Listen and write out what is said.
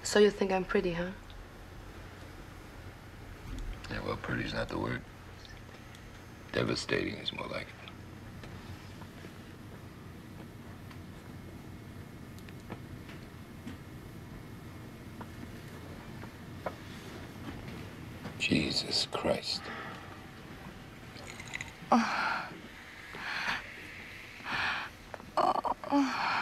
So you think I'm pretty, huh? Yeah, well, pretty's not the word. Devastating is more like it. Jesus Christ. Oh.